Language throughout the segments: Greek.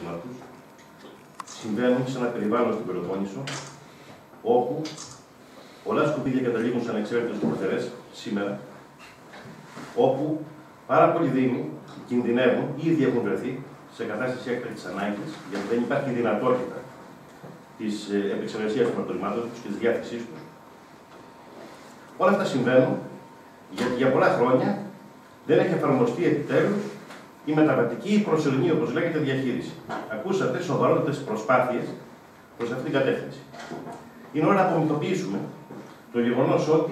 πρόθυμά τους συμβαίνουν σε ένα περιβάλλον στην Πελοπόννησο, όπου πολλά σκουπίδια καταλήγουν σε ανεξάρτητες προφερές σήμερα, όπου πάρα πολλοί δήμοι κινδυνεύουν ή ήδη έχουν βρεθεί σε κατάσταση έκτακτης ανάγκης, γιατί δεν υπάρχει δυνατότητα της επεξεργασίας των απορριμμάτων τους και της διάθεσής τους. Όλα αυτά συμβαίνουν γιατί για πολλά χρόνια δεν έχει εφαρμοστεί επιτέλους η μεταβατική ή προσωρινή, όπως λέγεται, διαχείριση. Ακούσατε σοβαρότατες προσπάθειες προς αυτήν την κατεύθυνση. Είναι ώρα να απομυθοποιήσουμε το γεγονός ότι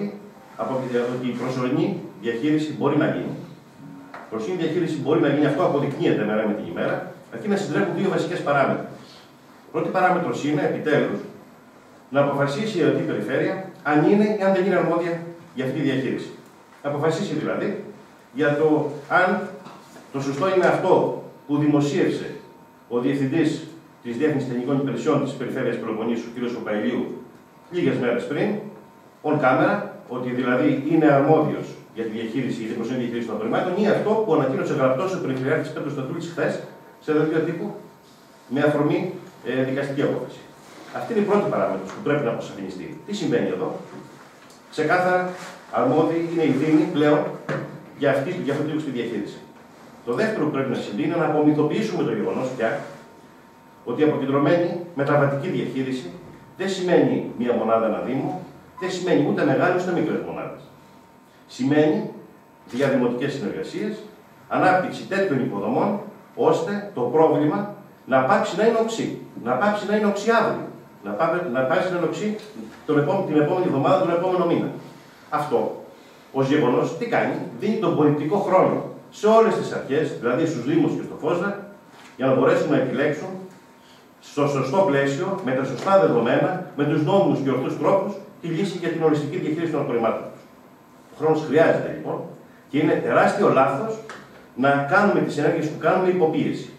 η προσωρινή διαχείριση μπορεί να γίνει. Η προσωρινή διαχείριση μπορεί να γίνει, αυτό αποδεικνύεται μέρα με την ημέρα, αρκεί να συντρέχουν δύο βασικές παράμετροι. Πρώτη παράμετρος είναι, επιτέλους, να αποφασίσει η ερωτή περιφέρεια αν είναι ή αν δεν είναι αρμόδια για αυτή τη διαχείριση. Να αποφασίσει δηλαδή για το αν το σωστό είναι αυτό που δημοσίευσε ο Διευθυντής της Διεύθυνσης Τεχνικών Υπηρεσιών της Περιφέρειας Πελοποννήσου, κ. Παπαϊλίου, λίγες μέρες πριν, on camera, ότι δηλαδή είναι αρμόδιος για τη διαχείριση, για την προσωρινή διαχείριση των απορριμμάτων, ή αυτό που ανακοίνωσε γραπτός ο Περιφερειάρχης Πέτρος Στατούλης χθες σε δελτίο τύπου με αφορμή δικαστική απόφαση. Αυτή είναι η πρώτη παράμετρος που πρέπει να αποσαφινιστεί. Τι συμβαίνει εδώ? Ξεκάθαρα αρμόδιοι είναι οι δήμοι πλέον για αυτή τη διαχείριση. Το δεύτερο που πρέπει να συμβεί είναι να απομυθοποιήσουμε το γεγονός πια ότι η αποκεντρωμένη μεταβατική διαχείριση δεν σημαίνει μία μονάδα, ένα δήμο, δεν σημαίνει ούτε μεγάλες ούτε μικρές μονάδες. Σημαίνει διαδημοτικές συνεργασίες, ανάπτυξη τέτοιων υποδομών, ώστε το πρόβλημα να πάψει να είναι οξύ. Να πάψει να είναι οξύ αύριο. Να πάψει να είναι οξύ την επόμενη εβδομάδα, τον επόμενο μήνα. Αυτό ως γεγονός τι κάνει? Δίνει τον πολιτικό χρόνο σε όλες τις αρχές, δηλαδή στους Δήμους και στο ΦΟΣΔΑ, για να μπορέσουν να επιλέξουν στο σωστό πλαίσιο, με τα σωστά δεδομένα, με τους νόμιμους και ορθούς τρόπους, τη λύση για την οριστική διαχείριση των απορριμμάτων τους. Ο χρόνος χρειάζεται λοιπόν και είναι τεράστιο λάθος να κάνουμε τις ενέργειες που κάνουμε υποπίεση.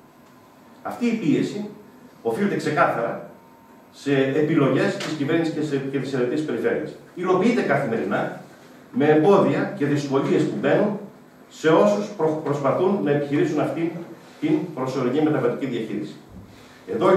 Αυτή η πίεση οφείλεται ξεκάθαρα σε επιλογές της κυβέρνησης και της ερετής περιφέρειας. Υλοποιείται καθημερινά με εμπόδια και δυσκολίες που μπαίνουν σε όσους προσπαθούν να επιχειρήσουν αυτή την προσωρινή μεταβατική διαχείριση. Εδώ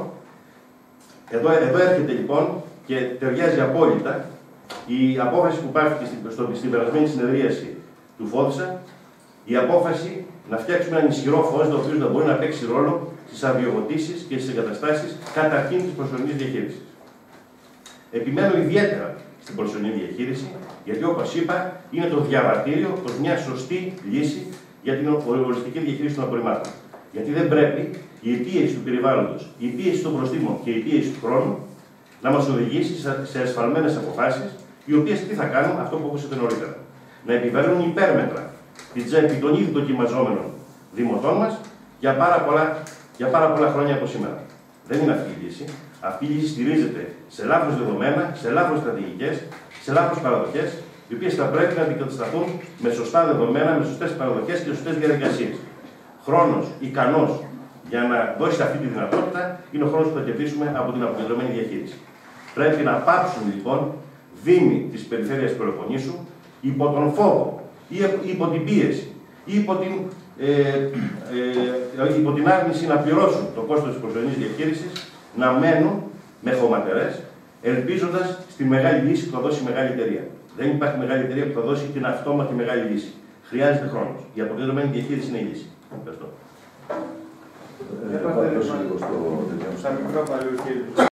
έρχεται λοιπόν και ταιριάζει απόλυτα η απόφαση που πάρθηκε στην περασμένη συνεδρίαση του ΦΟΔΣΑ, η απόφαση να φτιάξουμε έναν ισχυρό ΦΟΣΔΑ, ο οποίος να μπορεί να παίξει ρόλο στις αδειοδοτήσεις και στις εγκαταστάσεις καταρχήν της προσωρινής διαχείρισης. Επιμένω ιδιαίτερα στην προσωρινή διαχείριση, γιατί όπως είπα, είναι το διαβατήριο προς μια σωστή λύση για την οριστική διαχείριση των απορριμμάτων. Γιατί δεν πρέπει η πίεση του περιβάλλοντος, η πίεση των προστήμων και η πίεση του χρόνου να μας οδηγήσει σε ασφαλμένες αποφάσεις, οι οποίες τι θα κάνουν, αυτό που ακούσατε νωρίτερα. Να επιβάλλουν υπέρμετρα την τσέπη των ήδη δοκιμαζόμενων δημοτών μας για πάρα πολλά χρόνια από σήμερα. Δεν είναι αυτή η λύση. Αυτή η λύση στηρίζεται σε λάθος δεδομένα, σε λάθος στρατηγικές, σε λάθος παραδοχές, οι οποίες θα πρέπει να αντικατασταθούν με σωστά δεδομένα, με σωστές παραδοχές και σωστές διαδικασίες. Χρόνος ικανός για να δώσει αυτή τη δυνατότητα είναι ο χρόνος που θα κερδίσουμε από την αποκεντρωμένη διαχείριση. Πρέπει να πάψουν λοιπόν δήμοι της περιφέρειας Πελοποννήσου υπό τον φόβο ή υπό την πίεση ή υπό την άρνηση να πληρώσουν το κόστος της προσωρινής διαχείρισης, να μένουν με χωματερές, ελπίζοντας στη μεγάλη λύση που θα δώσει η μεγάλη εταιρεία. Δεν υπάρχει μεγάλη εταιρεία που θα δώσει την αυτόματη μεγάλη λύση. Χρειάζεται χρόνος. Η αποκεντρωμένη διαχείριση είναι η λύση. Ευχαριστώ.